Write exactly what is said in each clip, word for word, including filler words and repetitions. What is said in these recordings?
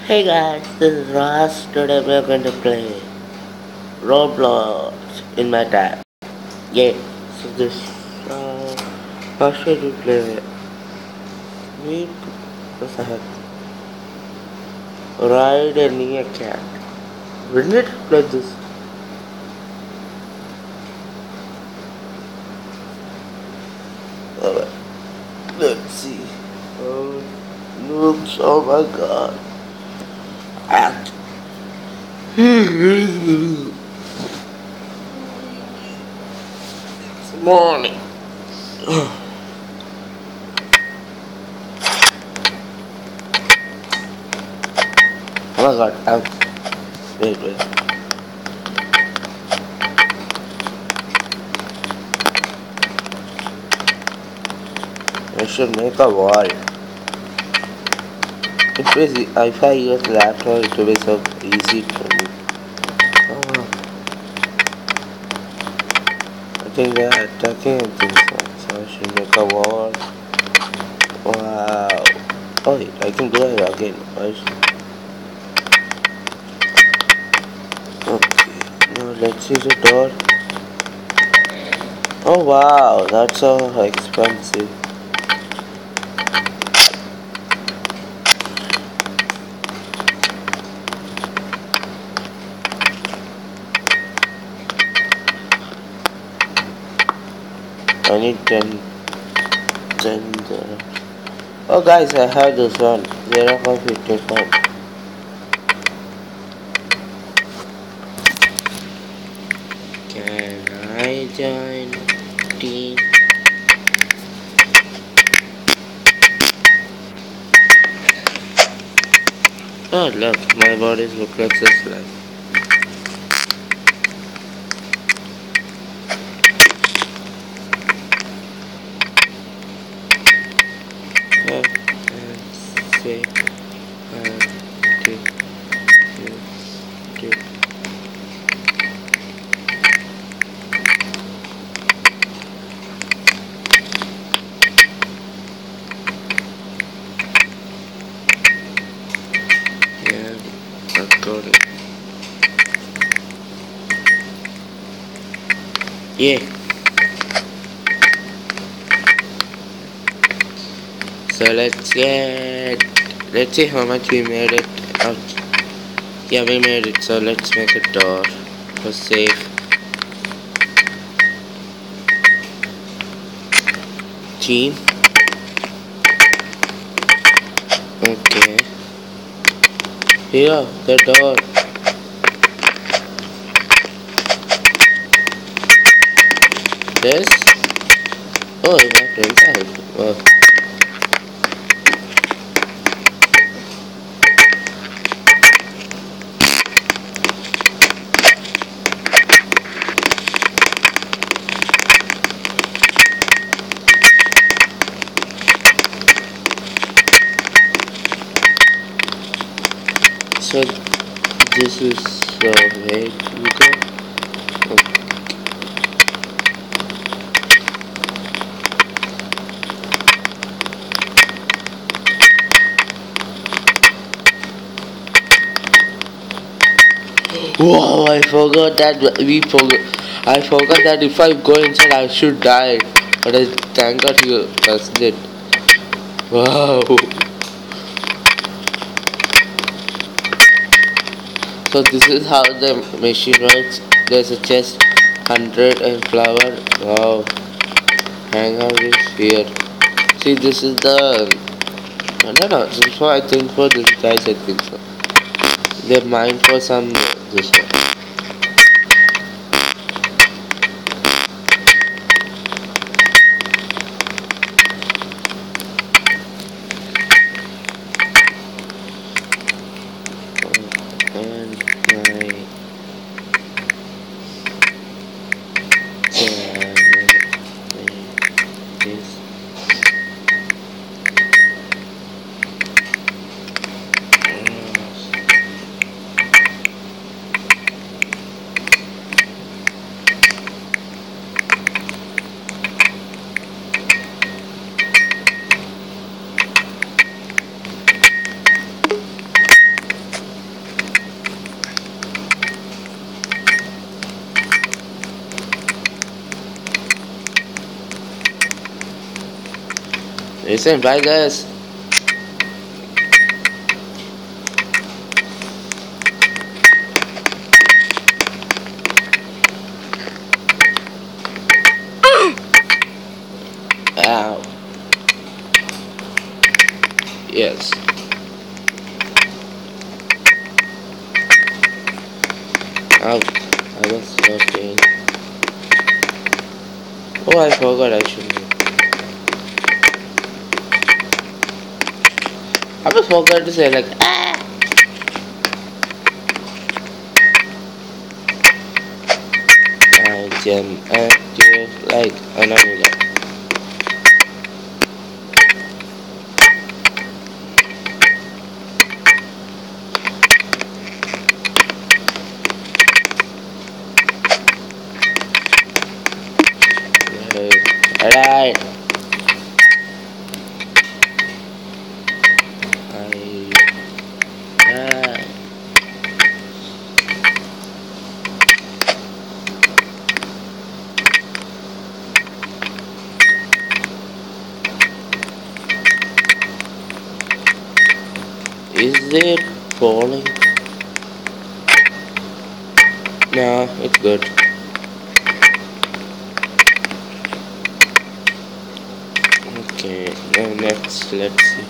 Hey guys, this is Ras. Today we are going to play Roblox in my tab. Yeah, so this, uh, how should we play it? We, what the heck? Ride a near cat. We need to play this. Alright, let's see. Oh, noobs, oh my god. Act. It's morning. Oh my god, I'm. Wait, wait. I should make a wall. If, if I use laptop, it will be so easy for me. Oh wow. I think they are attacking and things like so I should make a wall. Wow. Oh, I can do it again. I should... Okay. Now let's see the door. Oh wow, that's so expensive. I need ten, ten there. Oh guys, I have this one. Zero for fifty-five. Can I join team? Oh look, my body looks like this like. Oh, and say, uh, do, do, do. Yeah, I got it. Yeah. So let's get, let's see how much we made it out. Yeah, we made it. So let's make a door for safe. Team. Okay. Here, the door. This. Oh, it went inside. Wow. So this is the way to go. Okay. Wow, I forgot that we forgot. I forgot that if I go inside, I should die. But I thank God you just did. Wow. So this is how the machine works. There's a chest, hundred and flower. Wow. Hanger is here. See, this is the. No, no, no. This is what I think for this guys. I think so. They're mine for some. This one. And my this. Listen, bye guys. Ow. Yes. Ow. I was okay. Oh, I forgot I should. I just forgot to say like ah. I jump active like another. Alright. I uh, Is it falling? No, it's good. Okay, now next, let's see.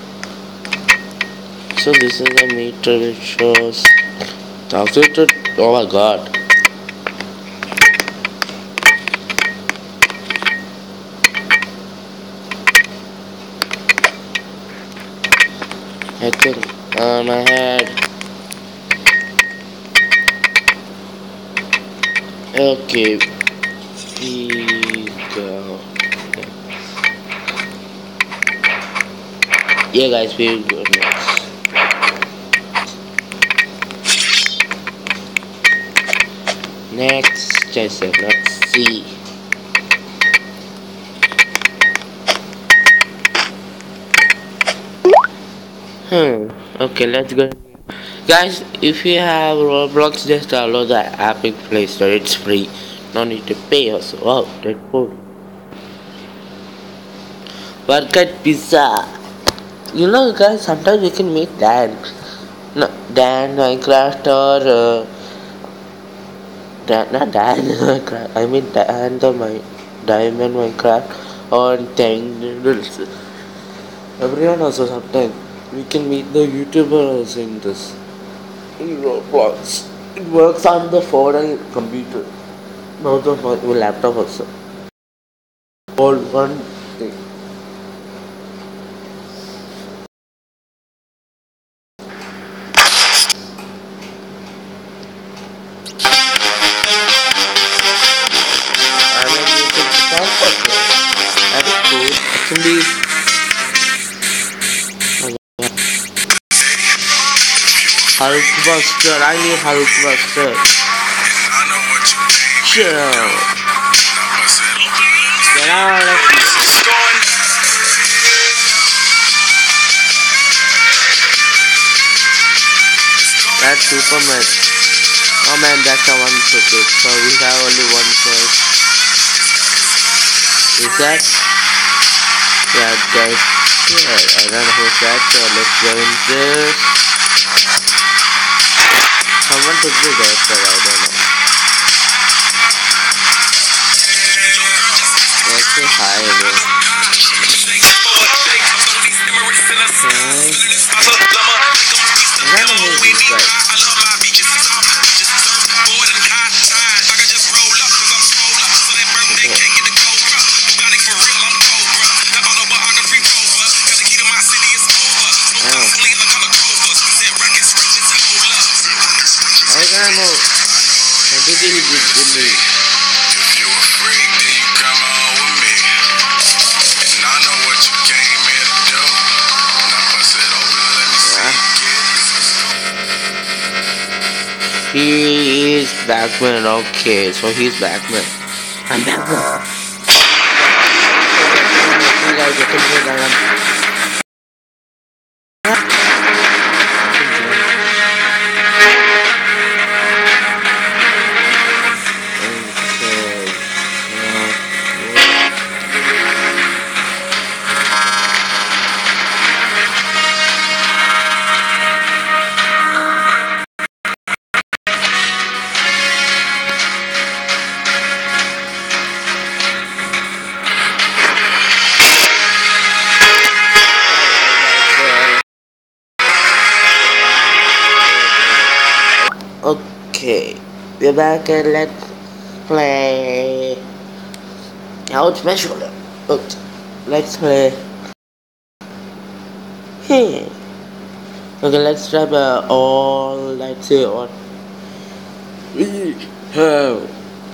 So this is a meter which shows calculated. Oh my god. I think on my head. Okay. We go. Yeah guys, we'll go next. Next, I said, let's see. Hmm. Okay, let's go. Guys, if you have Roblox, just download the app in Play Store. It's free. No need to pay also. Wow, Deadpool. Burger Pizza. You know, guys, sometimes we can make Dan. No, Dan Minecraft or uh, Dan, not Dan Minecraft. I mean Dan the my Diamond Minecraft or Tangles. Everyone also sometimes we can meet the YouTubers in this in Roblox. It works on the phone and computer, not the laptop also. All one thing. I mean, you can sound okay. That is cool. Actually, Hulkbuster. I need Hulkbuster. Chill. Get out of here. That's Superman. Oh man, that's a one ticket. So we have only one choice. Is that? Yeah, guys. Yeah, I don't know who's that. So let's go in this. Someone took the death, but I don't know. Let's say hi again. I don't know who this guy. I don't know. I think he did to me. If you a freak, then you come on with me. And I know what you came here to do. Now bust it open, let me see. He is Batman. Okay, so he's Batman. I'm Batman. Okay, we're back and let's play. Now it's measurable. Oops. Let's play. Hmm. Okay, let's try uh, all. Let's say what we have.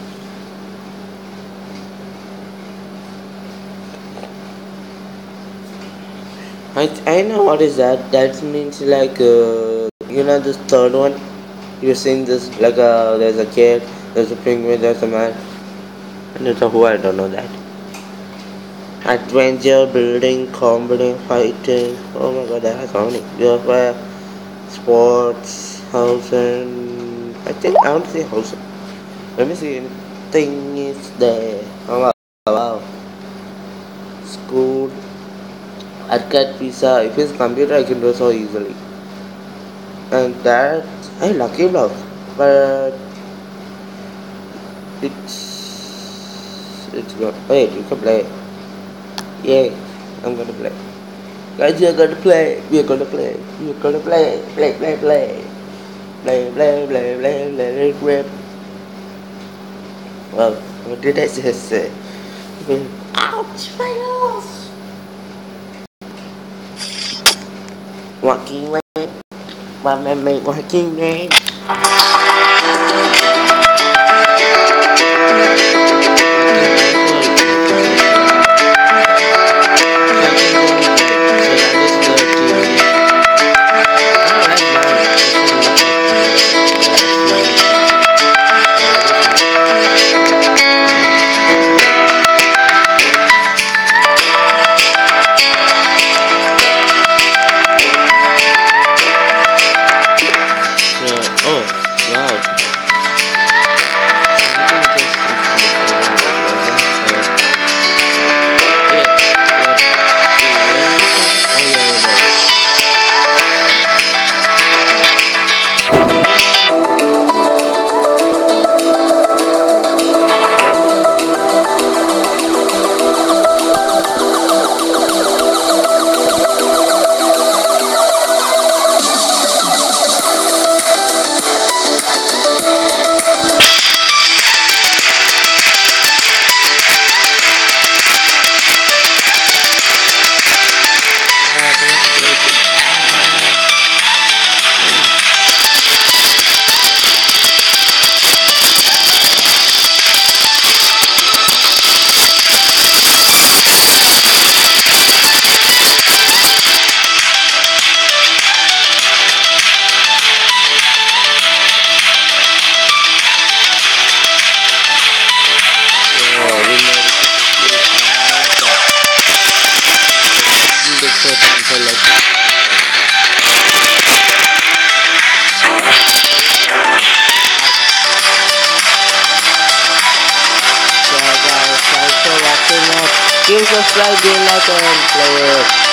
I I know what is that. That means like uh, you know this third one. You've seen this like uh, there's a kid, there's a penguin, there's a man, and there's a who I don't know that. Adventure, building, comedy, fighting. Oh my god, that has so many. You have uh, sports, housing. I think I want to see housing. Let me see. Anything is there. Oh wow. Wow. School, arcade pizza. If it's computer, I can do so easily. And that, hey, lucky block. But it's it's good. Wait, you can play. Yay, I'm gonna play. Guys, you're gonna play. We're gonna play. We're gonna play. Play, play, play. Play, play, play, play, play, play. Well, what did I just say? Ouch, my nose. Walking away. My man, walking away. Give us a like, like and play it.